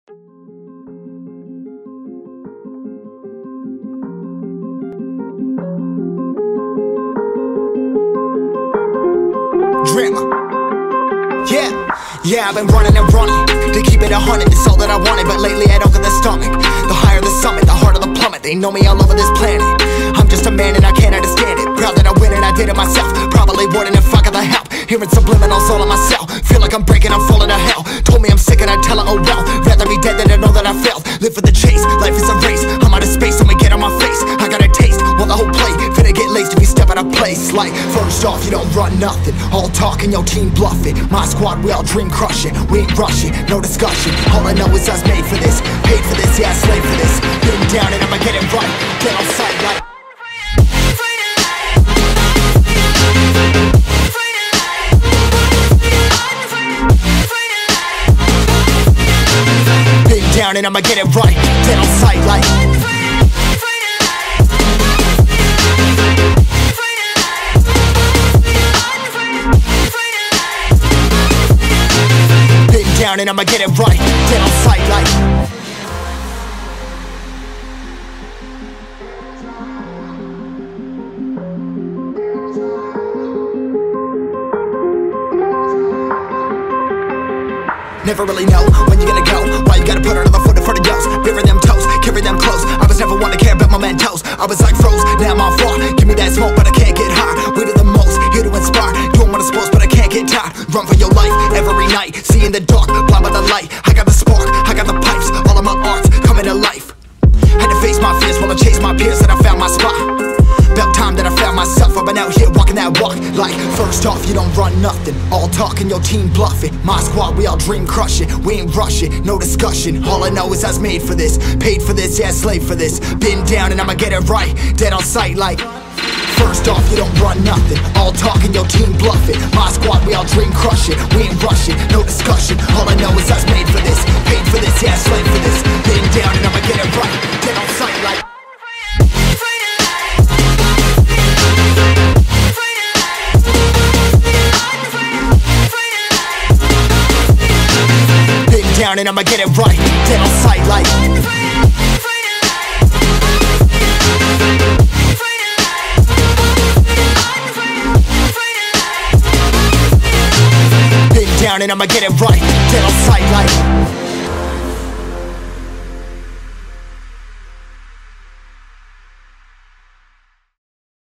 Drama. Yeah, I've been running and running to keep it 100, it's all that I wanted. But lately I don't get the stomach. The higher the summit, the harder the plummet. They know me all over this planet. I'm just a man and I can't understand it. Proud that I win and I did it myself. Probably wouldn't if I got the help. Hearing subliminals all on myself. Feel like I'm breaking, I'm falling to hell. Told me I'm sick and I tell her, oh well. Rather be dead than to know that I failed. Live for the chase, life is a race. I'm out of space, I'ma get on my face. I got a taste, well the whole play finna get laced if you step out of place. Like, first off, you don't run nothing. All talking, your team bluffing. My squad, we all dream crushing. We ain't rushing, no discussion. All I know is us made for this. Paid for this, yeah, slave for this. Been down and I'ma get it right. Get on sight like down and I'ma get it right. Dead on sight like been down and I'ma get it right. Dead on sight like never really know when you gonna go. Why you gotta put another foot in front of yours? Bury them toes, carry them close. I was never one to care about my mentos. I was like froze, now I'm on fire. Give me that smoke, but I can't get high. We do the most, here to inspire. Doing what I'm supposed, but I can't get tired. Run for your life, every night. See in the dark, blind by the light. I got the spark, I got the pipes. All of my arts coming to life. Had to face my fears while I chased my peers, and I found my spot. About time that I found myself. I've been out here walking that walk. Like, first off, you don't run nothing. All talking, your team bluffing. My squad, we all dream crushing. We ain't rushing, no discussion. All I know is I was made for this. Paid for this, yeah, slave for this. Been down and I'ma get it right. Dead on sight like first off, you don't run nothing. All talking, your team bluffing. My squad, we all dream crushing. We ain't rushing, no discussion. All I know is I was made for this. Paid for this, yeah, slave for this. Been down and I'ma get it right. Dead on sight like down and I'ma get it right. Dead on sight like been down and I'ma get it right. Dead on sight like